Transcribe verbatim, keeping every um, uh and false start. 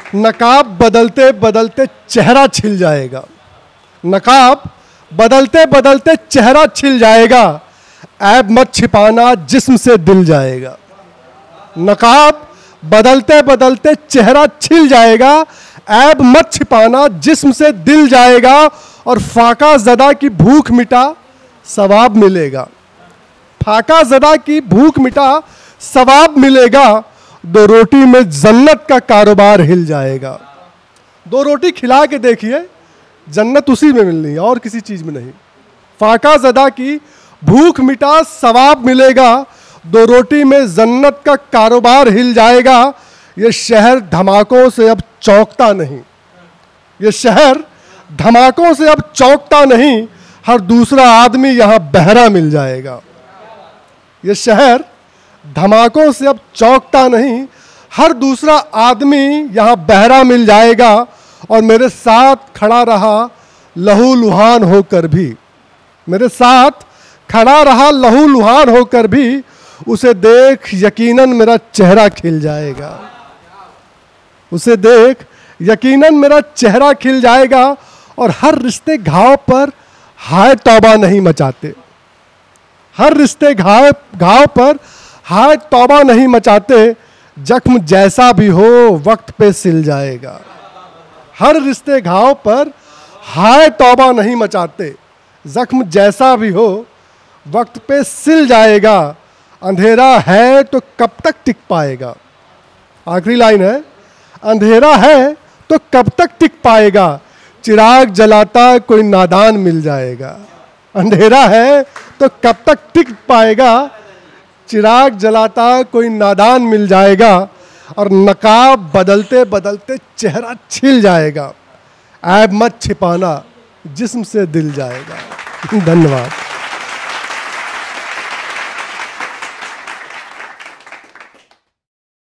नकाब बदलते बदलते चेहरा छिल जाएगा। नकाब बदलते बदलते चेहरा छिल जाएगा, ऐब मत छिपाना जिस्म से दिल जाएगा। नकाब बदलते बदलते चेहरा छिल जाएगा, ऐब मत छिपाना जिस्म से दिल जाएगा। और फाका ज़दा की भूख मिटा सवाब मिलेगा। फाका ज़दा की भूख मिटा सवाब मिलेगा। दो रोटी में जन्नत का कारोबार हिल जाएगा। दो रोटी खिला के देखिए, जन्नत उसी में मिलनी है और किसी चीज़ में नहीं। फाका ज़दा की भूख मिटा सवाब मिलेगा। दो रोटी में जन्नत का कारोबार हिल जाएगा। ये शहर धमाकों से अब चौंकता नहीं। ये शहर धमाकों से अब चौंकता नहीं। हर दूसरा आदमी यहाँ बहरा मिल जाएगा। ये शहर धमाकों से अब चौंकता नहीं। हर दूसरा आदमी यहाँ बहरा मिल जाएगा। और मेरे साथ खड़ा रहा लहू लुहान होकर भी, मेरे साथ खड़ा रहा लहू लुहान होकर भी, उसे देख यकीनन मेरा चेहरा खिल जाएगा। उसे देख यकीनन मेरा चेहरा खिल जाएगा। और हर रिश्ते घाव पर हाय तौबा नहीं मचाते। हर रिश्ते घाव घाव पर हाय तौबा नहीं मचाते। जख्म जैसा भी हो वक्त पे सिल जाएगा। हर रिश्ते घाव पर हाय तौबा नहीं मचाते। जख्म जैसा भी हो वक्त पे सिल जाएगा। अंधेरा है तो कब तक टिक पाएगा। आखिरी लाइन है, अंधेरा है तो कब तक टिक पाएगा। चिराग जलाता कोई नादान मिल जाएगा। अंधेरा है तो कब तक टिक पाएगा। चिराग जलाता कोई नादान मिल जाएगा। और नकाब बदलते बदलते चेहरा छिल जाएगा। ऐब मत छिपाना जिस्म से दिल जाएगा। धन्यवाद।